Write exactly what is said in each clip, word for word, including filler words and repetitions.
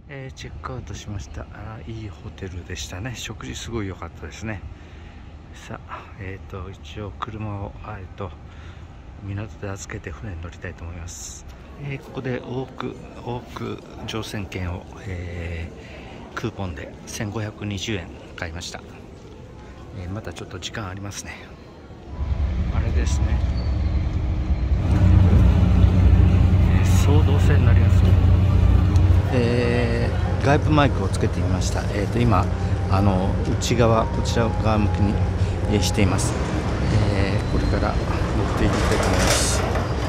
えー、チェックアウトしました。あ、いいホテルでしたね。食事すごい良かったですね。さあ、えっ、ー、と一応車をえっ、ー、と港で預けて船に乗りたいと思います。えー、ここで往復往復乗船券を、えー、クーポンでせんごひゃくにじゅうえん買いました。えー、まだちょっと時間ありますね。あれですね、えー、総動線になります。えー、外部マイクをつけてみました。えー、と今あの内側こちら側向きに、えー、しています。えー、これから乗っていきたいと思います。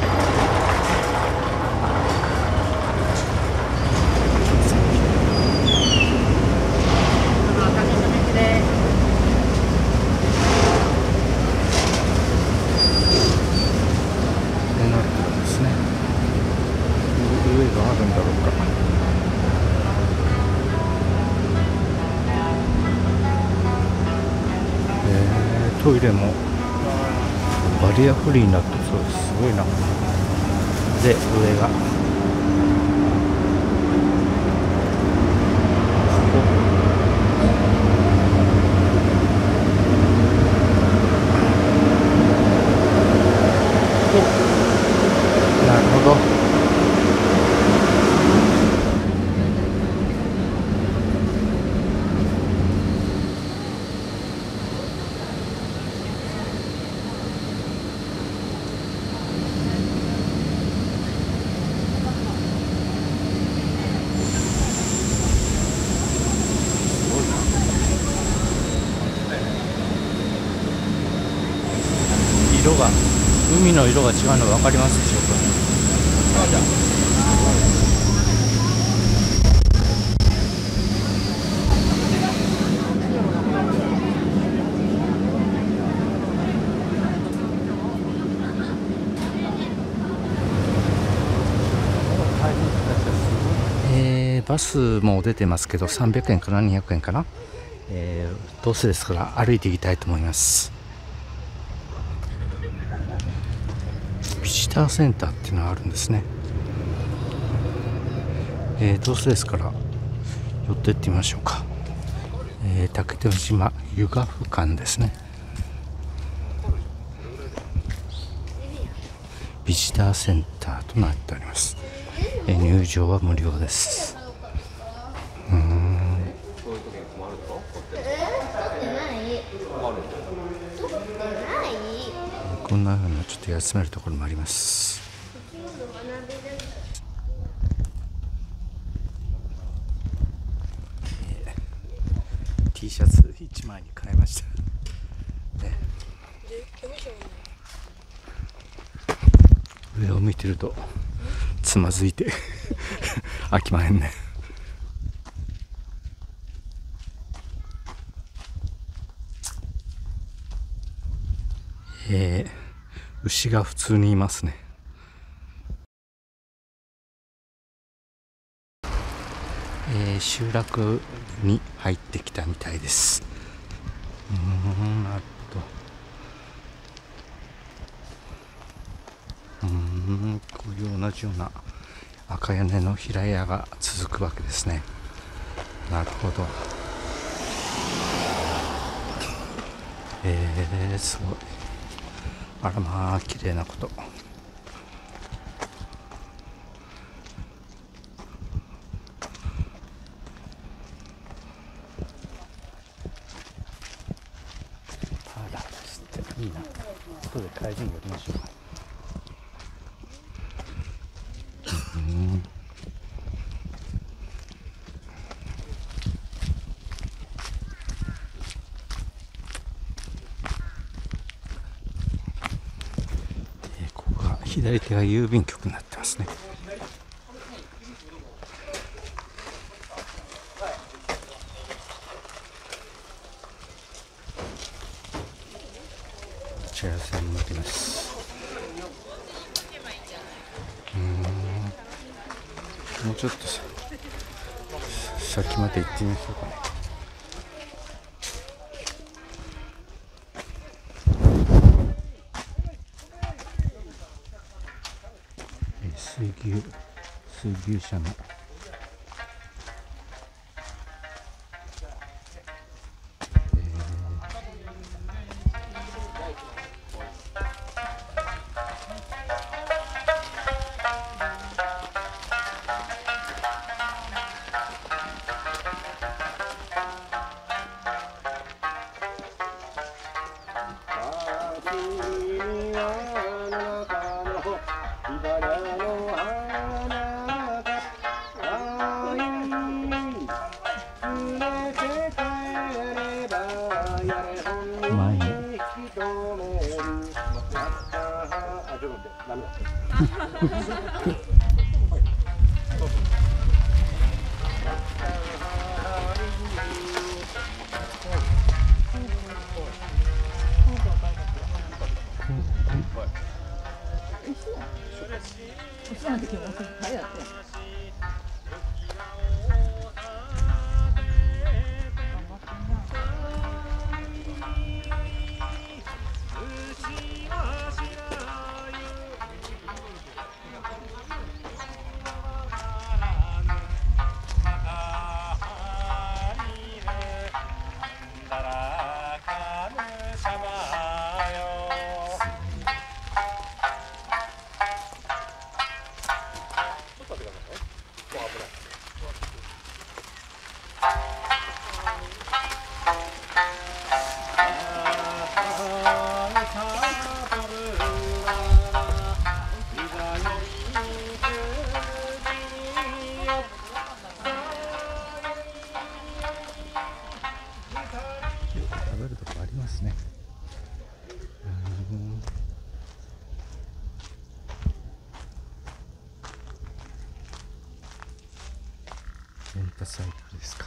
上があるんだろうか。えー、トイレもバリアフリーになってそうです。すごいな。で、上がなるほど。色が海の色が違うの分かりますでしょうか。えー、バスも出てますけどさんびゃくえんかなにひゃくえんかな、えー、どうせですから歩いていきたいと思います。ビジターセンターっていうのがあるんですね。えー、どうせですから寄ってってみましょうか。えー、竹手島湯河府館ですね。ビジターセンターとなっております。えー、入場は無料です。うーん、こんなふうなちょっと休めるところもあります。えー、T シャツいちまいに買いました、ね、上を見てるとつまずいて飽きまへんね。えー、牛が普通にいますね。えー、集落に入ってきたみたいです。うーん、なるほど。うーん、こういう同じような赤屋根の平屋が続くわけですね。なるほど。えー、すごい。あらまあ綺麗なこと。パーラーですって。いいな。後で帰りに寄りましょう。うん、ここが左手が郵便局になってますね。茶屋さんになります。うーん、もうちょっとさ先まで行ってみましょうかね。水牛水牛車の食べるとこありますね。うん、レンタサイクルですか。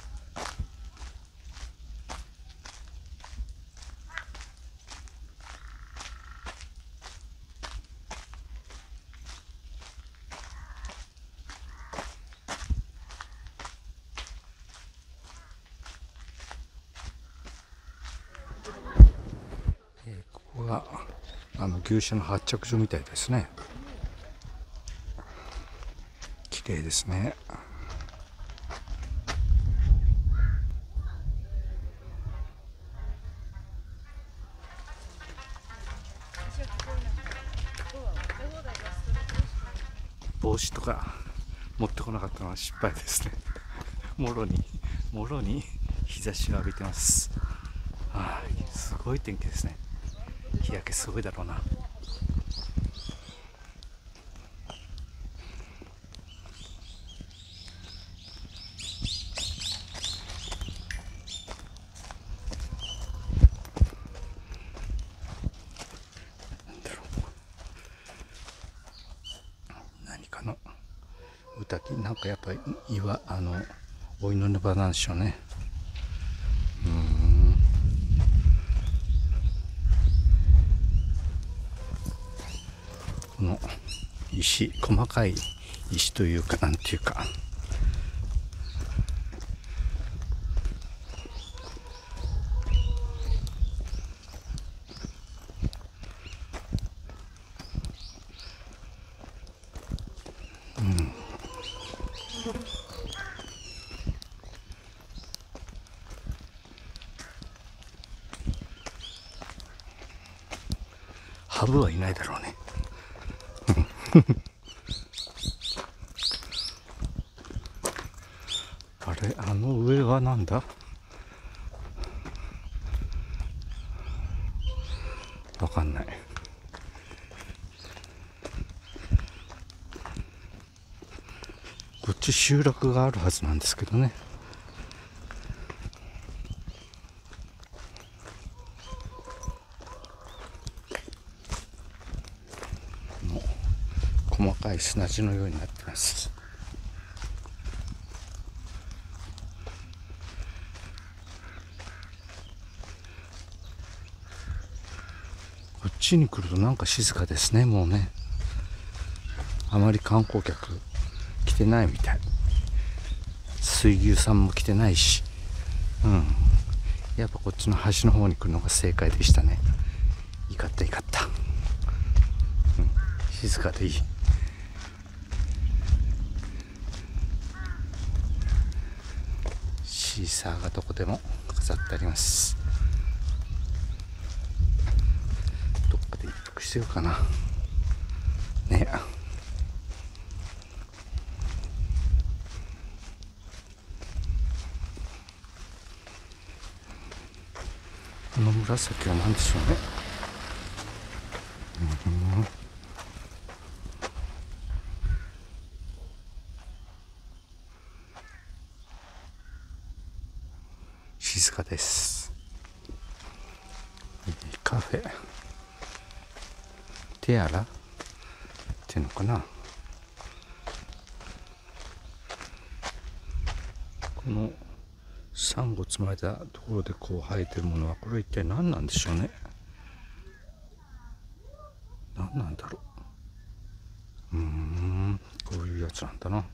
ここがあの牛舎の発着所みたいですね。綺麗ですね。帽子とか持ってこなかったのは失敗ですね。もろにもろに日差しを浴びてます。はあ、すごい天気ですね。日焼けすごいだろうな。なんだろう、何かの歌き、なんかやっぱり岩、あのお祈りの場なんでしょうね。うーん、この石、細かい石というか、なんていうか、うん、ハブはいないだろうね。あれ、あの上はなんだ？わかんない。こっち集落があるはずなんですけどね。もう細かい砂地のようになってます。こっちに来るとなんか静かですね。もうね、あまり観光客来てないみたい。水牛さんも来てないし、うん、やっぱこっちの橋の方に来るのが正解でしたね。いかったいかった、うん、静かでいい。シーサーがどこでも飾ってあります。どっかで一服してるかなね。この紫は何でしょうね。うん、静かです。カフェテアラるのかな。このサンゴ積まれたところでこう生えてるものは、これ一体何なんでしょうね。何なんだろう。うーん、こういうやつなんだな。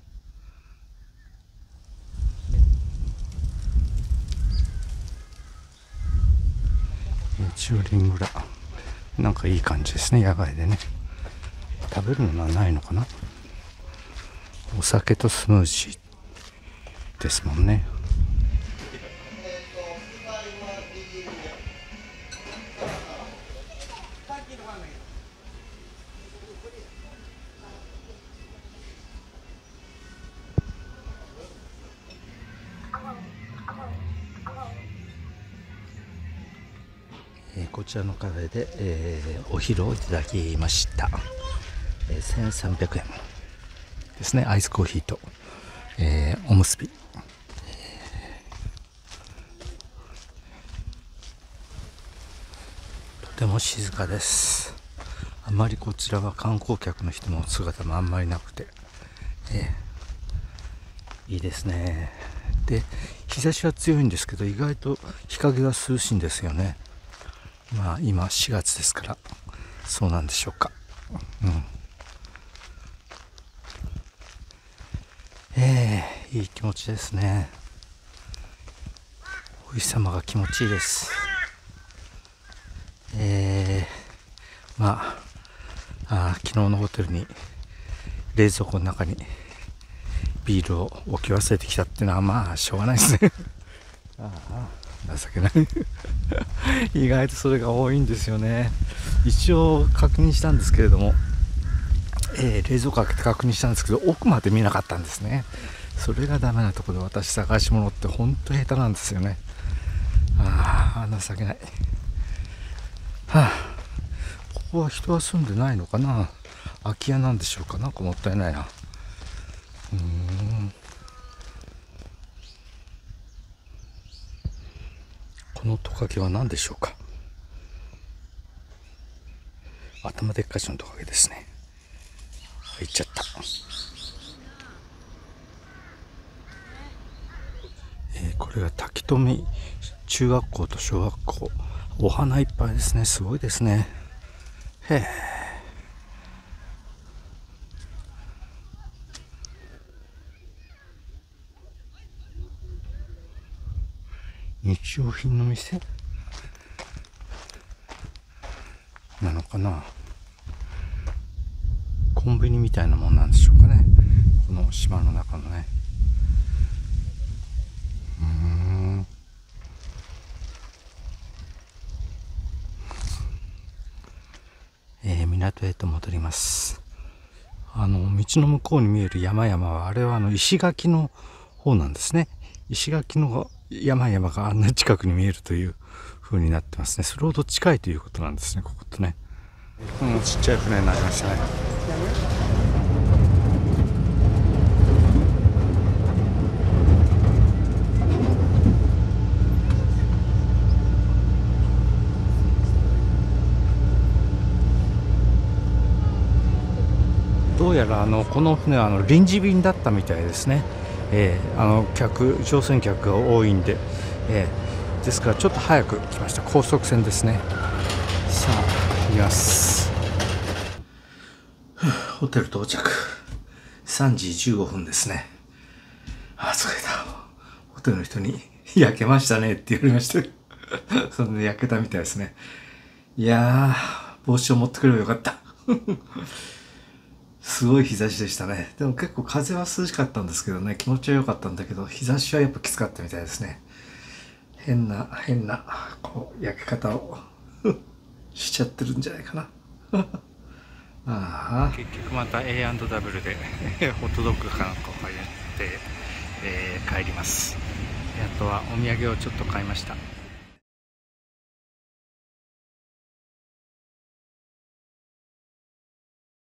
中林村、なんかいい感じですね。野外でね、食べるのはないのかな。お酒とスムージーですもんね。えー、こちらのカフェで、えー、お昼をいただきました。えー、せんさんびゃくえんですね。アイスコーヒーと、えー、おむすび、とても静かです。あまりこちらは観光客の人の姿もあんまりなくて、えー、いいですね。で、日差しは強いんですけど、意外と日陰は涼しいんですよね。まあ今しがつですから、そうなんでしょうか。うん。えー、いい気持ちですね。お日様が気持ちいいです。えー、まあ、あ昨日のホテルに冷蔵庫の中にビールを置き忘れてきたっていうのはまあしょうがないですね。ああ、情けない。意外とそれが多いんですよね。一応確認したんですけれども、えー、冷蔵庫開けて確認したんですけど、奥まで見なかったんですね。それがダメなところで、私探し物って本当下手なんですよね。ああ、情けない。はあ、ここは人は住んでないのかな。空き家なんでしょうか。なんかもったいないな。うーん、このトカゲは何でしょうか。頭でっかちのトカゲですね。行っちゃった。えー、これが滝富中学校と小学校、お花いっぱいですね。すごいですね。へえ。日用品の店なのかな。コンビニみたいなもんなんでしょうかね、この島の中のね。うーん、えー、港へと戻ります。あの道の向こうに見える山々は、あれはあの石垣の方なんですね。石垣の山々があんな近くに見えるという風になってますね。それほど近いということなんですね、こことね。うん、ちっちゃい船になりましたね。どうやらあのこの船はあの臨時便だったみたいですね。えー、あの客乗船客が多いんで、えー、ですからちょっと早く来ました。高速船ですね。さあ行きます。ホテル到着。さんじじゅうごふんですね。あ、疲れた。ホテルの人に焼けましたねって言われました。そんで焼けたみたいですね。いやー、帽子を持ってくればよかった。すごい日差しでしたね。でも結構風は涼しかったんですけどね、気持ちは良かったんだけど、日差しはやっぱきつかったみたいですね。変な、変な、こう、焼け方をしちゃってるんじゃないかな。ああ、結局また エーアンドダブル でホットドッグかなんかを買って、えー、帰ります。あとはお土産をちょっと買いました。